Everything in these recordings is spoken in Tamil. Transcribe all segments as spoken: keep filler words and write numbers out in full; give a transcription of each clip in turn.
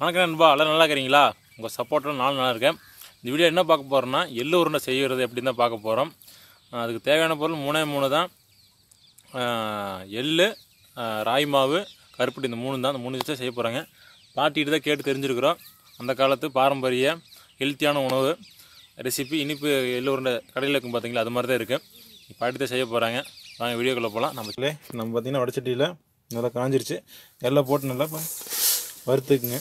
வணக்கம் நண்பா, எல்லாம் நல்லா இருக்கிறீங்களா? உங்கள் சப்போர்ட்டில் நானும் நல்லா இருக்கேன். இந்த வீடியோ என்ன பார்க்க போகிறோன்னா எள்ளு உருண்டை செய்கிறது எப்படின்னு தான் பார்க்க போகிறோம். அதுக்கு தேவையான பொருள் மூணே மூணு தான். எள், ராய் மாவு, கருப்பட்டி, இந்த மூணு தான். இந்த மூணு வச்சு செய்ய போகிறாங்க. பாட்டிகிட்டு தான் கேட்டு தெரிஞ்சுருக்குறோம். அந்த காலத்து பாரம்பரிய ஹெல்த்தியான உணவு ரெசிபி. இனிப்பு எள்ளு உருண்டை கடையில் இருக்கும் பார்த்தீங்களா, அது மாதிரி தான் இருக்குது. பாட்டி தான் செய்ய போகிறாங்க. வாங்க வீடியோக்குள்ளே போகலாம். நம்ம நம்ம பார்த்திங்கன்னா வடச்சட்டியில் நல்லா காஞ்சிருச்சு. எல்லாம் போட்டு நல்லா வறுத்துக்குங்க.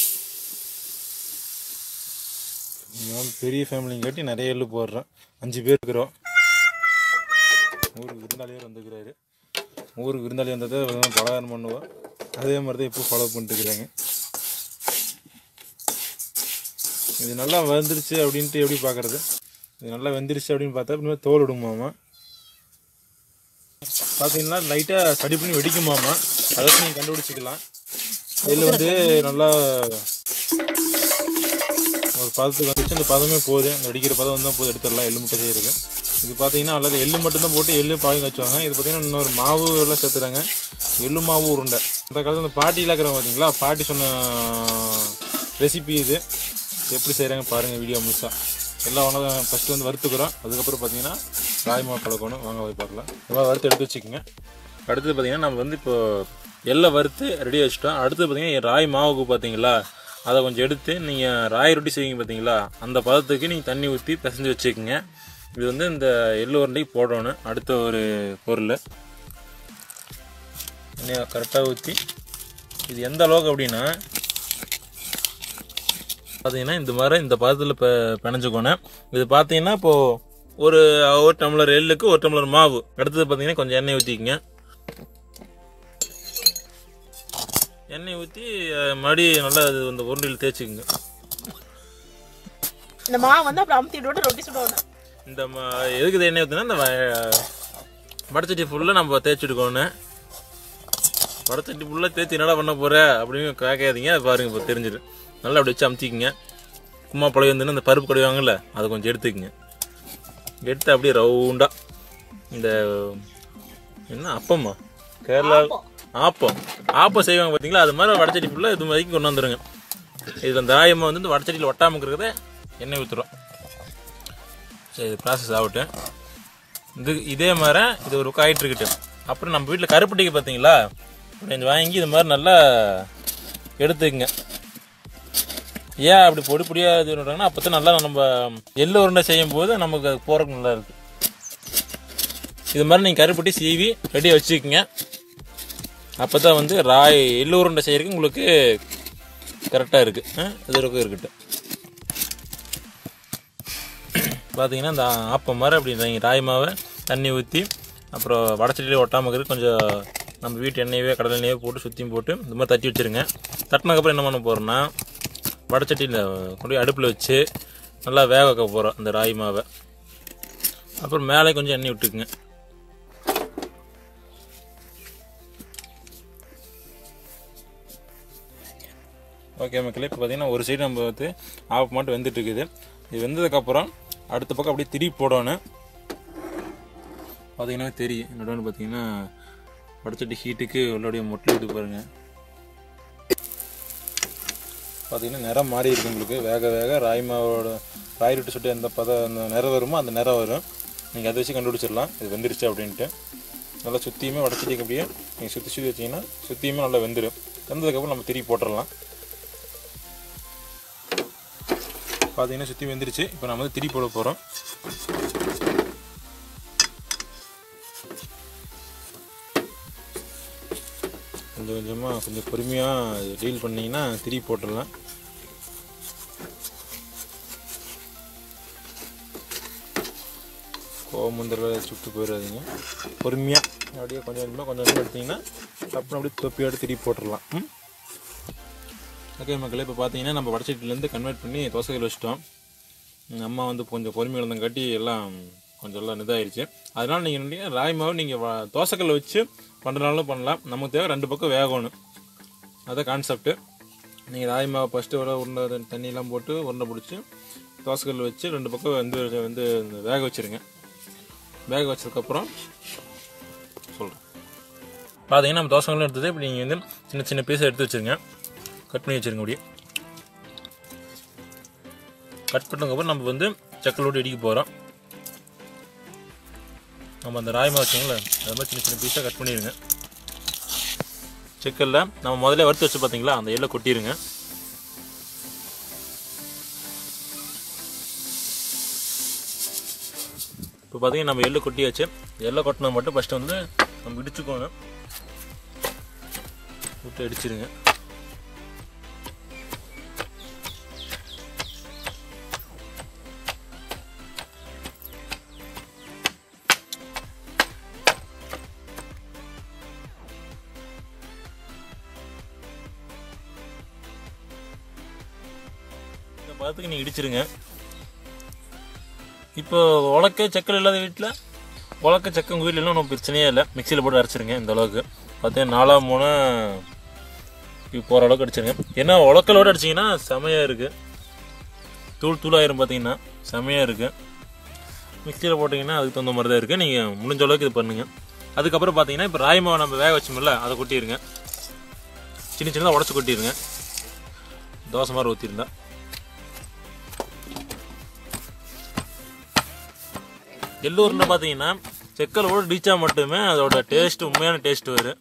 பெரிய ஃபேமிலிங்காட்டி நிறைய எள்ளு போடுறோம். அஞ்சு பேர் இருக்கிறோம். ஊருக்கு விருந்தாளியார் வந்துக்கிறாரு. ஊருக்கு விருந்தாளி வந்ததை பலகாரம் பண்ணுவோம். அதே மாதிரி தான் இப்போ ஃபாலோ பண்ணிட்டுருக்குறாங்க. இது நல்லா வந்துருச்சு அப்படின்ட்டு எப்படி பார்க்குறது? இது நல்லா வெந்துருச்சு அப்படின்னு பார்த்தா இனிமேல் தோல் விடுமாமா. பார்த்தீங்கன்னா லைட்டாக சடி பண்ணி வெடிக்குமாமா. அதை வச்சு நீங்கள் கண்டுபிடிச்சிக்கலாம். எள்ளு வந்து நல்லா ஒரு பதத்துக்கு வந்துச்சு. அந்த பதமே போகுது. அந்த வெடிக்கிற பதம் வந்து தான் போது எடுத்துடலாம் எள்ளு முட்டை செய்கிறது. இது பார்த்தீங்கன்னா அல்லது எள்ளு மட்டும்தான் போட்டு எள்ளு பாயம் வச்சுவாங்க. இது பார்த்தீங்கன்னா இன்னொரு மாவு எல்லாம் சேர்த்துறாங்க. எள்ளு மாவு உருண்டை. அந்த காலத்தில் அந்த பாட்டியில் இருக்கிறவங்க பார்த்தீங்களா, பாட்டி சொன்ன ரெசிபி இது. எப்படி செய்கிறாங்க பாருங்கள் வீடியோ முழுசாக. எல்லாம் ஒன்றா ஃபஸ்ட்டு வந்து வறுத்துக்கிறோம். அதுக்கப்புறம் பார்த்தீங்கன்னா ராய் மாவு கலக்கணும். வாங்க போய் பார்க்கலாம். இதெல்லாம் வறுத்து எடுத்து வச்சுக்கோங்க. அடுத்தது பார்த்தீங்கன்னா நம்ம வந்து இப்போது எள்ளை வறுத்து ரெடி வச்சுட்டோம். அடுத்தது பார்த்தீங்கன்னா ராய் மாவுக்கு பார்த்தீங்களா, அதை கொஞ்சம் எடுத்து நீங்கள் ராய் ரொட்டி செய்வீங்க பார்த்தீங்களா, அந்த பதத்துக்கு நீங்கள் தண்ணி ஊற்றி பிசைஞ்சு வச்சுக்கோங்க. இது வந்து இந்த எள்ளு உருண்டைக்கு போடணும். அடுத்த ஒரு பொருள் எண்ணெய் கரெக்டாக ஊற்றி, இது எந்த அளவுக்கு அப்படின்னா பார்த்தீங்கன்னா இந்த மாதிரி இந்த பதத்தில் இப்போ பிணைஞ்சுக்கணும். இது பார்த்தீங்கன்னா இப்போது ஒரு ஒரு டம்ளர் எள்ளுக்கு ஒரு டம்ளர் மாவு. அடுத்தது பார்த்தீங்கன்னா கொஞ்சம் எண்ணெய் ஊற்றிக்கங்க. எண்ணெய் ஊற்றி மடி நல்லா அது அந்த உருண்டையில் தேய்ச்சிக்குங்க. இந்த மாவு வந்து அப்புறம் அமுத்தி விட்டு ரொட்டி சுடுவாங்க. இந்த எதுக்கு எண்ணெய் ஊற்றினா இந்த வடச்சட்டி ஃபுல்லாக நம்ம தேய்ச்சி எடுக்கணும். வடச்சட்டி ஃபுல்லாக தேய்ச்சி என்னடா பண்ண போகிற அப்படின்னு கேட்காதீங்க. அது பாருங்கள், இப்போ தெரிஞ்சிடு. நல்லா அப்படி வச்சு அமுத்திக்குங்க. கும்மா பழைய வந்துன்னு அந்த பருப்பு கடைவாங்கல்ல, அதை கொஞ்சம் எடுத்துக்குங்க. எடுத்து அப்படியே ரவுண்டாக இந்த என்ன அப்பம்மா, கேரளா ஆப்பம் ஆப்பம் செய்வாங்க பார்த்தீங்களா, அது மாதிரி வடச்சட்டி ஃபுல்லாக இது மாதிரி கொண்டு வந்துடுங்க. இதில் அந்த ராயமாக வந்து இந்த வடச்சட்டியில் ஒட்டாமல் இருக்கிறத எண்ணெய் ஊற்றுறோம். சரி, இது ப்ராசஸ் ஆகட்டும். இது இதே மாதிரி இது ஒரு காயிட்டு இருக்கட்டும். அப்புறம் நம்ம வீட்டில் கருப்பட்டிக்கு பார்த்தீங்களா, கொஞ்சம் வாங்கி இது மாதிரி நல்லா எடுத்துக்குங்க. ஏன் அப்படி பொடி பொடியாக இது பண்ணுறாங்கன்னா, அப்போ தான் நல்லா நம்ம எள்ளு உருண்டை செய்யும் போது நமக்கு அது போகிறதுக்கு நல்லா இருக்குது. இது மாதிரி நீங்கள் கருப்பட்டி சீவி ரெடியாக வச்சுக்கோங்க. அப்போ தான் வந்து ராய் எள்ளு உருண்டை செய்கிறதுக்கு உங்களுக்கு கரெக்டாக இருக்குது. இது இருக்கும் இருக்கட்டும். பார்த்தீங்கன்னா இந்த ஆப்பம் மாதிரி அப்படி நீங்கள் ராய் மாவை தண்ணி ஊற்றி அப்புறம் வடச்சட்டியில் ஒட்டாமல் இருக்கிறது கொஞ்சம் நம்ம வீட்டு எண்ணெயவே கடலை எண்ணெயே போட்டு சுற்றியும் போட்டு இந்த மாதிரி தட்டி வச்சுருங்க. தட்டினதுக்கப்புறம் என்ன பண்ண போகிறோன்னா, வடச்சட்டியில் கொண்டு போய் அடுப்பில் வச்சு நல்லா வேக வைக்க போகிறோம் இந்த ராய் மாவை. அப்புறம் மேலே கொஞ்சம் எண்ணெய் விட்டுக்குங்க. ஓகே மக்களே, இப்போ பார்த்தீங்கன்னா ஒரு சைடு நம்ம வந்து ஆப்பம் மட்டும் வெந்துட்டு இருக்குது. இது வெந்ததுக்கப்புறம் அடுத்த பக்கம் அப்படியே திருப்பி போடணும். பார்த்தீங்கன்னா தெரியும் என்னோட பார்த்தீங்கன்னா வடச்சட்டி ஹீட்டுக்கு உள்ளோடைய மொட்டை இது பாருங்கள். பார்த்தீங்கன்னா நிறம் மாறி இருக்கு உங்களுக்கு. வேக வேக ராய் மாவோட ராய் ரொட்டி சுட்டு எந்த பதம் அந்த நிறம் வருமோ அந்த நிறம் வரும். நீங்கள் அதை வச்சு கண்டுபிடிச்சிடலாம் இது வெந்துருச்சு அப்படின்ட்டு. நல்லா சுற்றியுமே வடச்சட்டிக்கு அப்படியே நீங்கள் சுற்றி சுற்றி வச்சிங்கன்னா சுற்றியுமே நல்லா வெந்துடும். வெந்ததுக்கப்புறம் நம்ம திருப்பி போட்டுடலாம். பார்த்தீங்கன்னா சுற்றி வெந்துருச்சு. இப்போ நம்ம வந்து திருப்பி போட போகிறோம். கொஞ்சம் கொஞ்சமாக கொஞ்சம் பொறுமையாக டீல் பண்ணிங்கன்னா திருப்பி போட்டுடலாம். கோமுந்திர சுட்டு போயிடாதீங்க. பொறுமையாக அப்படியே கொஞ்சம் கொஞ்சமாக கொஞ்சம் கொஞ்சமாக எடுத்திங்கன்னா அப்புறம் அப்படியே தொப்பியோடு திருப்பி போட்டுடலாம். ம் ஓகே மக்களே, இப்போ பார்த்தீங்கன்னா நம்ம வடச்சட்டிலேருந்து கன்வெர்ட் பண்ணி தோசைகள் வச்சுட்டோம். அம்மா வந்து கொஞ்சம் பொறுமை இருந்தங்காட்டி எல்லாம் கொஞ்சம் எல்லாம் இதாகிடுச்சு. அதனால் நீங்கள் என்ன ராய் மாவு நீங்கள் தோசைக்கல்ல வச்சு பண்ணுறனாலும் பண்ணலாம். நமக்கு தேவை ரெண்டு பக்கம் வேகணும். அதான் கான்செப்ட்டு. நீங்கள் ராய் மாவு ஃபஸ்ட்டு வர உருண்டை தண்ணியெலாம் போட்டு உருண்டை பிடிச்சி தோசைக்கல் வச்சு ரெண்டு பக்கம் வந்து வந்து வேக வச்சுருங்க. வேக வச்சதுக்கப்புறம் சொல்கிறேன். பார்த்தீங்கன்னா நம்ம தோசைகளும் எடுத்தது இப்படி நீங்கள் வந்து சின்ன சின்ன பீஸை எடுத்து வச்சுருங்க. கட் பண்ணி வச்சுருங்க. அப்படியே கட் பண்ணதுக்கப்புறம் நம்ம வந்து செக்கலோடு இடிக்க போகிறோம். நம்ம அந்த ராய் மாவு வச்சுங்களா அது மாதிரி சின்ன சின்ன பீஸாக கட் பண்ணிடுங்க. செக்கலில் நம்ம முதல்ல வறுத்து வச்சு பார்த்தீங்களா அந்த எள்ளை கொட்டிடுங்க. இப்போ பார்த்தீங்கன்னா நம்ம எள்ளு கொட்டியாச்சு. எள்ளை கொட்டினா மட்டும் ஃபஸ்ட்டு வந்து நம்ம இடிச்சுக்கோணும். விட்டு அடிச்சிருங்க. இந்த பதத்துக்கு நீங்கள் இடிச்சிருங்க. இப்போ உலக்க செக்கல் இல்லாத வீட்டில் உலக்க செக்க உங்கள் வீட்டில் ஒன்றும் பிரச்சனையே இல்லை. மிக்சியில் போட்டு அரைச்சிருங்க. இந்த அளவுக்கு பார்த்தீங்கன்னா நாலா மூணு இப்போ போகிற அளவுக்கு அடிச்சிருங்க. ஏன்னா உலக்கலோடு அடிச்சிங்கன்னா செமையாக இருக்குது. தூள் தூளாயிரும் பார்த்தீங்கன்னா செமையாக இருக்குது. மிக்சியில் போட்டிங்கன்னா அதுக்கு தகுந்த மாதிரி தான் இருக்குது. நீங்கள் முடிஞ்ச அளவுக்கு இது பண்ணுங்கள். அதுக்கப்புறம் பார்த்தீங்கன்னா இப்போ ராய் மாவை நம்ம வேக வச்சோம்ல அதை கொட்டிடுங்க. சின்ன சின்னதாக உடச்சி கொட்டிடுங்க. தோசை மாதிரி ஊற்றிருந்தா எள்ளூரில் பார்த்தீங்கன்னா செக்கலோடு டீச்சா மட்டுமே அதோட டேஸ்ட் உண்மையான டேஸ்ட் வரும்.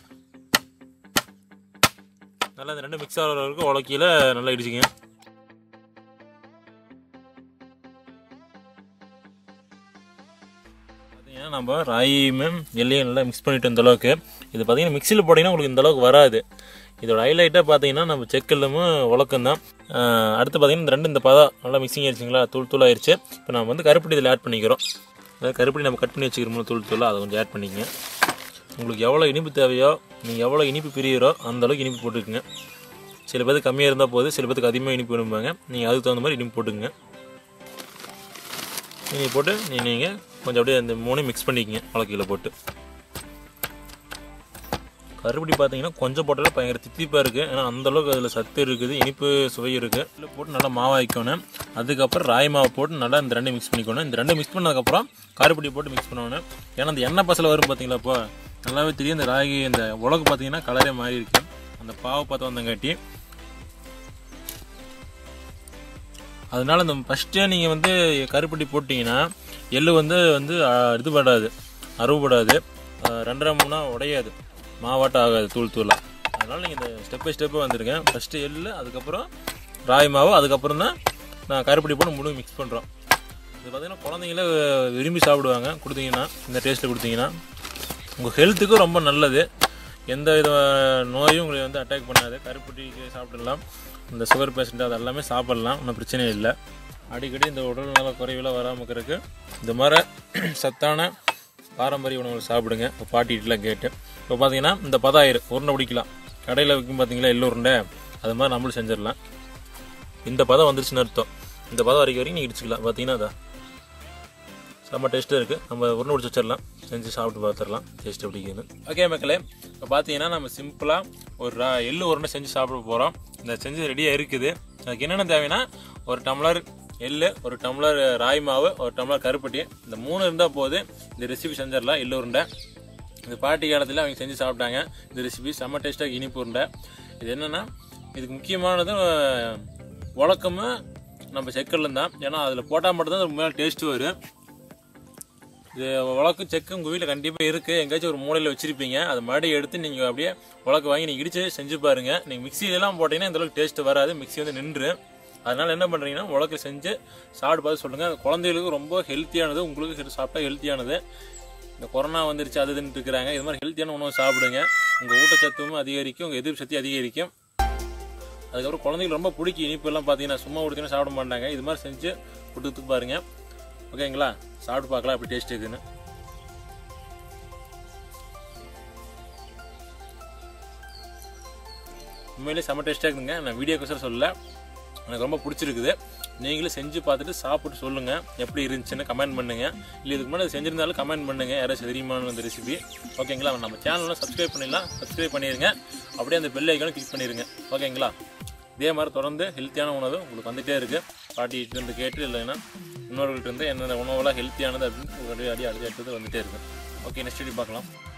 நல்லா இந்த ரெண்டு மிக்ஸ் ஆகிற வரைக்கும் உலக்கையில் நல்லா இடிச்சிங்க. பார்த்தீங்கன்னா நம்ம ராயுமே எள்ளையும் நல்லா மிக்ஸ் பண்ணிட்டு இந்த அளவுக்கு. இது பார்த்தீங்கன்னா மிக்சியில் போட்டிங்கன்னா உங்களுக்கு இந்த அளவுக்கு வராது. இதோட ஹைலைட்டாக பார்த்தீங்கன்னா நம்ம செக்கல்லும் உலக்கம் தான். அடுத்து பார்த்தீங்கன்னா இந்த ரெண்டு இந்த பதம் நல்லா மிக்சிங் ஆயிடுச்சிங்களா, தூள் தூள் ஆயிடுச்சு. இப்போ நம்ம வந்து கருப்பட்டி இதில் ஆட் பண்ணிக்கிறோம். அதாவது கருப்பட்டி நம்ம கட் பண்ணி வச்சுக்கிறோமோ தூள் தூளாக அதை கொஞ்சம் ஆட் பண்ணிக்கங்க. உங்களுக்கு எவ்வளோ இனிப்பு தேவையோ நீங்கள் எவ்வளோ இனிப்பு பிரியிறோ அந்தளவுக்கு இனிப்பு போட்டுக்குங்க. சில பேருக்கு கம்மியாக இருந்தால் போகுது, சில பேருக்கு அதிகமாக இனிப்பு விரும்புவாங்க. நீங்கள் அதுக்கு தகுந்த மாதிரி இனிப்பு போட்டுக்குங்க. இனிப்பு போட்டு நீங்கள் கொஞ்சம் அப்படியே அந்த மூணையும் மிக்ஸ் பண்ணிக்கங்க உலக்கையில் போட்டு. கருப்பட்டி பார்த்தீங்கன்னா கொஞ்சம் போட்டாலும் பயங்கர தித்திப்பாக இருக்குது. ஏன்னா அந்தளவுக்கு அதில் சத்து இருக்குது, இனிப்பு சுவை இருக்குது. இதில் போட்டு நல்லா மாவாய்க்கணும். அதுக்கப்புறம் ராய் மாவை போட்டு நல்லா இந்த ரெண்டு மிக்ஸ் பண்ணிக்கணும். இந்த ரெண்டு மிக்ஸ் பண்ணதுக்கப்புறம் கருப்பட்டி போட்டு மிக்ஸ் பண்ணணும். ஏன்னா அந்த எண்ணெய் பசலை வரும் பார்த்தீங்களா, இப்போ நல்லாவே தெரியும். இந்த ராகி இந்த உலகு பார்த்தீங்கன்னா கலரே மாறி இருக்கு. அந்த பாவை பார்த்து வந்தங்காட்டி அதனால இந்த ஃபஸ்ட்டே நீங்கள் வந்து கருப்பட்டி போட்டிங்கன்னா எள்ளு வந்து வந்து இது படாது, அறுவப்படாது, ரெண்டரை மூணா உடையாது, மாவாட்டம் ஆகாது தூள் தூளாக. அதனால் நீங்கள் இந்த ஸ்டெப் பை ஸ்டெப்பாக வந்துருக்கேன். ஃபஸ்ட்டு எள்ளு, அதுக்கப்புறம் ராய் மாவு, அதுக்கப்புறம் தான் நான் கருப்பட்டி போட்டு முழு மிக்ஸ் பண்ணுறோம். இது பார்த்திங்கன்னா குழந்தைங்கள விரும்பி சாப்பிடுவாங்க. கொடுத்தீங்கன்னா இந்த டேஸ்ட்டில் கொடுத்தீங்கன்னா உங்கள் ஹெல்த்துக்கும் ரொம்ப நல்லது. எந்த வித நோயும் உங்களை வந்து அட்டாக் பண்ணாது. கருப்பட்டிக்கு சாப்பிடலாம். இந்த சுகர் பேஷண்ட் அது எல்லாமே சாப்பிட்லாம், ஒன்றும் பிரச்சனையே இல்லை. அடிக்கடி இந்த உடல் நல குறைவில் வராமல் இருக்கிறதுக்கு இந்த மாதிரி சத்தான பாரம்பரிய உணவுகள் சாப்பிடுங்க. இப்போ பாட்டிகிட்டலாம் கேட்டு இப்போ பார்த்தீங்கன்னா இந்த பதாயிரம் உருண்டை பிடிக்கலாம். கடையில் விற்கும் பார்த்தீங்களா எள்ளு உருண்டை, அது மாதிரி நம்மளும் செஞ்சிடலாம். இந்த பதம் வந்துருச்சுன்னு அர்த்தம். இந்த பதம் வரைக்கும் வரைக்கும் நீங்கள் இடிச்சிக்கலாம். பார்த்தீங்கன்னா அதான் செம்ம டேஸ்ட்டாக இருக்குது. நம்ம உருண்டை பிடிச்சி வச்சிடலாம், செஞ்சு சாப்பிட்டு பார்த்துடலாம் டேஸ்ட் எப்படிக்குன்னு. ஓகே மக்களே, இப்போ பார்த்தீங்கன்னா நம்ம சிம்பிளாக ஒரு ரா எள்ளு உருண்டை செஞ்சு சாப்பிட போகிறோம். இந்த செஞ்சு ரெடியாக இருக்குது. அதுக்கு என்னென்ன தேவைன்னா ஒரு டம்ளர் எள்ளு, ஒரு டம்ளர் ராய் மாவு, ஒரு டம்ளர் கருப்பட்டி, இந்த மூணு இருந்தால் போது இந்த ரெசிபி செஞ்சிடலாம். எள்ளு உருண்டை இந்த பாட்டி காலத்தில் அவங்க செஞ்சு சாப்பிட்டாங்க. இந்த ரெசிபி செம்ம டேஸ்ட்டாக இனிப்பு உருண்டை. இது என்னென்னா இதுக்கு முக்கியமானது உலக்கமும் நம்ம செக்கல்லும் தான். ஏன்னா அதில் போட்டால் மட்டும்தான் அது உண்மையான டேஸ்ட்டு வரும். இது உலக்கு செக்கு உங்கள் வீட்டில் கண்டிப்பாக இருக்குது. எங்கேயாச்சும் ஒரு மூலையில் வச்சுருப்பீங்க. அதை மறுபடியும் எடுத்து நீங்கள் அப்படியே உலக்கு வாங்கி நீங்கள் இடித்து செஞ்சு பாருங்கள். நீங்கள் மிக்சியிலலாம் போட்டிங்கன்னா இந்தளவுக்கு டேஸ்ட்டு வராது. மிக்சி வந்து நின்று. அதனால் என்ன பண்ணுறீங்கன்னா உலக்கு செஞ்சு சாப்பிட்டு பார்த்து சொல்லுங்கள். அது குழந்தைகளுக்கு ரொம்ப ஹெல்த்தியானது, உங்களுக்கு சாப்பிட்டா ஹெல்த்தியானது. இந்த கொரோனா வந்துருச்சு அது இதுன்னு இருக்கிறாங்க. இது மாதிரி ஹெல்த்தியான உணவு சாப்பிடுங்க. உங்கள் ஊட்டச்சத்தும் அதிகரிக்கும், உங்கள் எதிர்ப்பு சக்தி அதிகரிக்கும். அதுக்கப்புறம் குழந்தைங்களுக்கு ரொம்ப பிடிக்கும். இனிப்பெல்லாம் பார்த்தீங்கன்னா சும்மா கொடுத்தீங்கன்னா சாப்பிட மாட்டாங்க. இது மாதிரி செஞ்சு கொடுத்துட்டு பாருங்கள். ஓகேங்களா, சாப்பிட்டு பார்க்கலாம் எப்படி டேஸ்ட் இருக்குன்னு. உண்மையிலே செம்ம டேஸ்ட்டாக இருக்குதுங்க. நான் வீடியோக்கோசரம் சொல்லலை, எனக்கு ரொம்ப பிடிச்சிருக்குது. நீங்களும் செஞ்சு பார்த்துட்டு சாப்பிட்டு சொல்லுங்கள் எப்படி இருந்துச்சுன்னு கமெண்ட் பண்ணுங்கள். இல்லை இதுக்கு முன்னாடி செஞ்சுருந்தாலும் கமெண்ட் பண்ணுங்கள், யாராச்சும் தெரியுமான்னு அந்த ரெசிபி. ஓகேங்களா, நம்ம சேனலில் சப்ஸ்கிரைப் பண்ணிடலாம், சப்ஸ்கிரைப் பண்ணிடுங்க. அப்படியே அந்த பெல் ஐக்கானும் கிளிக் பண்ணிடுங்க. ஓகேங்களா, இதே மாதிரி தொடர்ந்து ஹெல்த்தியான உணவு உங்களுக்கு வந்துகிட்டே இருக்குது. பாட்டிகிட்டேருந்து கேட்டு இல்லைன்னா இன்னொருகிட்ட இருந்து என்னென்ன உணவுலாம் ஹெல்த்தியானது அப்படின்னு ஒரு அடி அடி அடுத்தது வந்துகிட்டே இருக்குது. ஓகே, நெக்ஸ்ட் வீடியோ பார்க்கலாம்.